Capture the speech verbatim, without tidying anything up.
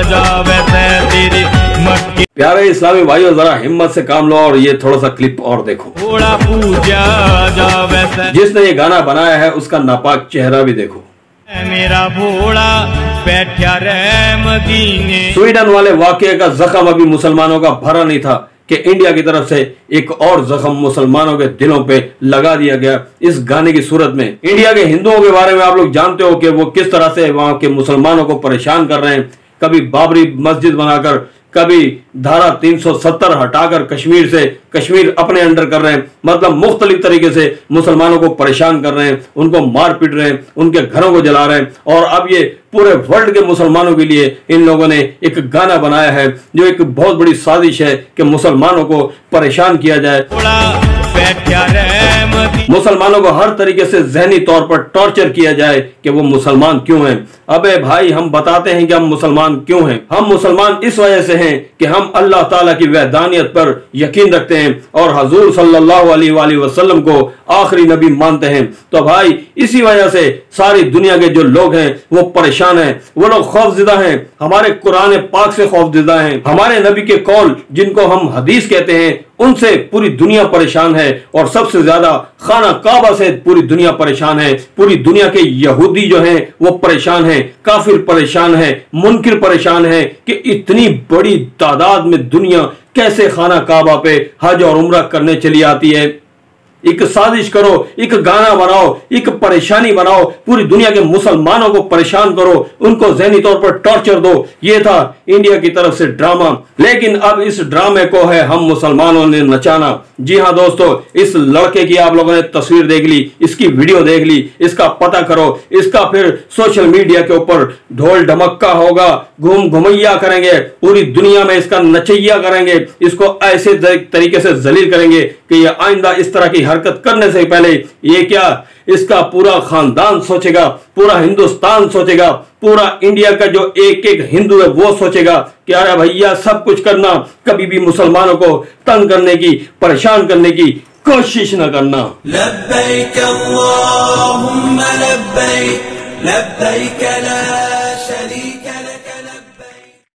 जावे तेरी मक्की। प्यारे इस्लामी भाइयों, जरा हिम्मत से काम लो और ये थोड़ा सा क्लिप और देखो। भोला पूजा जावे जिसने ये गाना बनाया है उसका नापाक चेहरा भी देखो। मेरा भोला बैठा रे मदीने। स्वीडन वाले वाकये का जख्म अभी मुसलमानों का भरा नहीं था कि इंडिया की तरफ से एक और जख्म मुसलमानों के दिलों पे लगा दिया गया इस गाने की सूरत में। इंडिया के हिंदुओं के बारे में आप लोग जानते हो कि वो किस तरह से वहां के मुसलमानों को परेशान कर रहे हैं। कभी बाबरी मस्जिद बनाकर, कभी धारा तीन सौ सत्तर हटाकर कश्मीर से कश्मीर अपने अंडर कर रहे हैं। मतलब मुख्तलिफ तरीके से मुसलमानों को परेशान कर रहे हैं, उनको मार पीट रहे हैं, उनके घरों को जला रहे हैं। और अब ये पूरे वर्ल्ड के मुसलमानों के लिए इन लोगों ने एक गाना बनाया है जो एक बहुत बड़ी साजिश है कि मुसलमानों को परेशान किया जाए, मुसलमानों को हर तरीके से जहनी तौर पर टॉर्चर किया जाए कि वो मुसलमान क्यों हैं। अबे भाई, हम बताते हैं कि हम मुसलमान क्यों हैं। हम मुसलमान इस वजह से हैं कि हम अल्लाह ताला की वहदानियत पर यकीन रखते हैं और हजूर सल्लल्लाहु अलैहि वसल्लम को आखिरी नबी मानते हैं। तो भाई, इसी वजह से सारी दुनिया के जो लोग हैं वो परेशान हैं, वो लोग खौफज़दा हैं, हमारे कुरान पाक से खौफज़दा हैं, हमारे नबी के कौल जिनको हम हदीस कहते हैं उनसे पूरी दुनिया परेशान है। और सबसे ज्यादा खाना काबा से पूरी दुनिया परेशान है। पूरी दुनिया के यहूदी जो हैं वो परेशान हैं, काफिर परेशान है, मुनकिर परेशान है कि इतनी बड़ी तादाद में दुनिया कैसे खाना काबा पे हज और उम्रा करने चली आती है। एक साजिश करो, एक गाना बनाओ, एक परेशानी बनाओ, पूरी दुनिया के मुसलमानों को परेशान करो, उनको ज़हनी तौर पर टॉर्चर दो। ये था इंडिया की तरफ से ड्रामा। लेकिन अब इस ड्रामे को है हम मुसलमानों ने नचाना। जी हाँ दोस्तों, इस लड़के की आप लोगों ने तस्वीर देख ली, इसकी वीडियो देख ली, इसका पता करो, इसका फिर सोशल मीडिया के ऊपर ढोल ढमक्का होगा, घूम घुमैया करेंगे, पूरी दुनिया में इसका नचैया करेंगे, इसको ऐसे तरीके से जलील करेंगे कि ये आइंदा इस तरह की हरकत करने से पहले ये क्या इसका पूरा खानदान सोचेगा, पूरा हिंदुस्तान सोचेगा, पूरा इंडिया का जो एक एक हिंदू है वो सोचेगा कि अरे भैया, सब कुछ करना, कभी भी मुसलमानों को तंग करने की, परेशान करने की कोशिश न करना। लब्बैक अल्लाहुम्मा लब्बैक, लब्बैक ला शरीक